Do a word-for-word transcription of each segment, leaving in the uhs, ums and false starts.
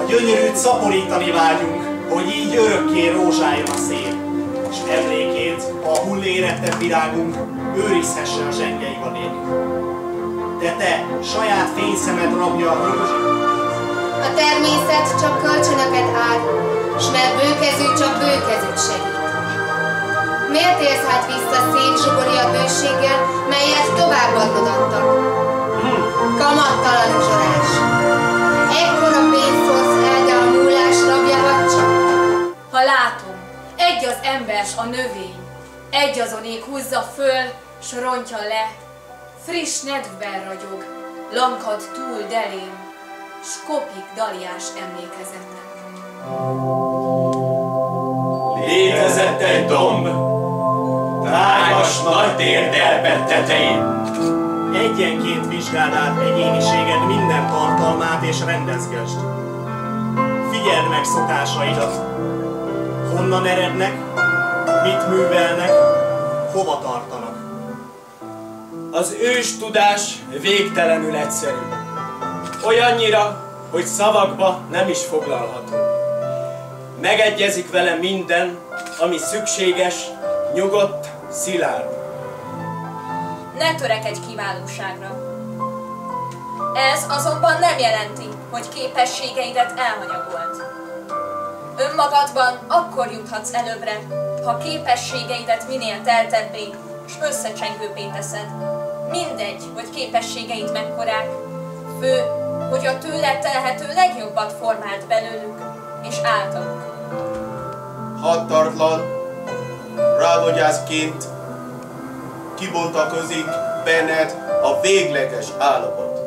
gyönyörűt szaporítani vágyunk, hogy így örökké rózsáljon a szél, és emlékét a hullérettebb virágunk őrizhesse a zsengeiban ég. De te, saját fényszemed rabja a rózsi. A természet csak kölcsönöket ad, s mert bőkezű csak bőkezűt segít. Miért érsz hát vissza szép zsugoriabb bőséggel, melyet továbbadnod adtak? Hm. Kamattalan uzsorás. Ekkora pénzt szólsz el, de a múlás rabja vagy csak? Ha látom, egy az embers a növény, egy azon ég húzza föl, s rontja le, friss nedvben ragyog, lankad túl delém, s kopik daliás emlékezetnek. Létezett egy domb, tágas nagy térdelpet tetején. Egyenként vizsgáld át egyéniséged minden tartalmát és rendezgesd. Figyeld meg szokásaidat. Honnan erednek, mit művelnek, hova tartanak. Az ős tudás végtelenül egyszerű. Olyannyira, hogy szavakba nem is foglalható. Megegyezik vele minden, ami szükséges, nyugodt, szilárd. Ne törekedj kiválóságra. Ez azonban nem jelenti, hogy képességeidet elhanyagold. Önmagadban akkor juthatsz előbbre, ha képességeidet minél teltebbé és összecsengőbbé teszed. Mindegy, hogy képességeid mekkorák, fő, hogy a tőled telhető legjobbat formáld belőlük és általuk. Hattartlan, rádogyászként kibontakozik benned a végleges állapot,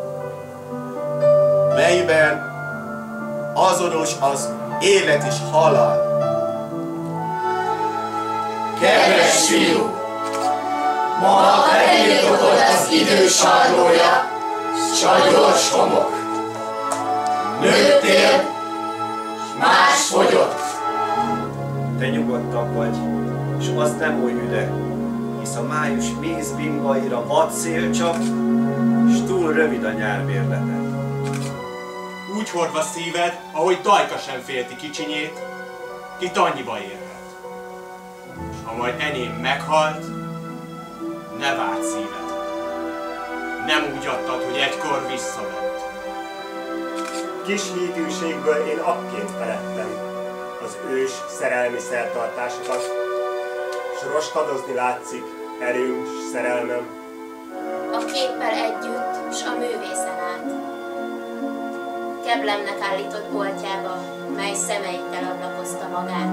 melyben azonos az élet és halál. Kedves fiú! Ma elirtokolt az idő sarlója, s a gyors homok. Nőttél, más fogyott. Te nyugodtabb vagy, és az nem oly üde, hisz a május mézbimbaira vad szél csak, s túl rövid a nyár bérlete. Úgy hordva szíved, ahogy Dajka sem félti kicsinyét, kit annyiba érhet. És ha majd enyém meghalt, ne várd szíved. Nem úgy adtad, hogy egykor visszament. Kis hídűségből én akként felettem az ős szerelmi szertartásokat, s roskadozni látszik erőm s szerelmem. A képpel együtt, s a művészen át. Keblemnek állított boltjába, mely szemeikkel ablakozta magát.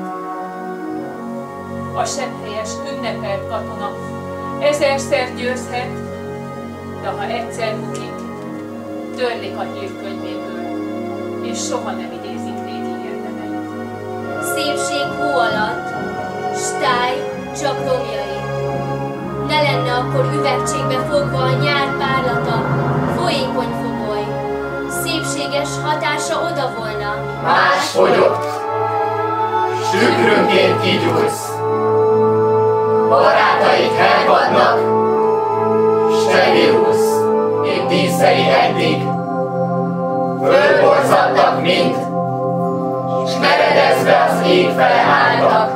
A sebhelyes ünnepelt katona ezerszer győzhet, de ha egyszer bukik, törlik a hírkönyvéből, és soha nem idézik régi érdemeit. Szépség hó alatt, s táj csak romjai. Ne lenne akkor üvegcsékbe fogva a nyár párlata, folyékony fogoly. Szépséges hatása oda volna. Más fogyott, s tükrönként kigyújsz. Barátaid hervadnak, s te virulsz, mint díszei eddig. Fölborzadtak mind, s meredezve az ég fele álltak.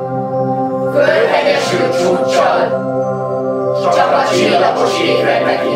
Fölhegyesült csúccsal, s csak a csillagos égre megint.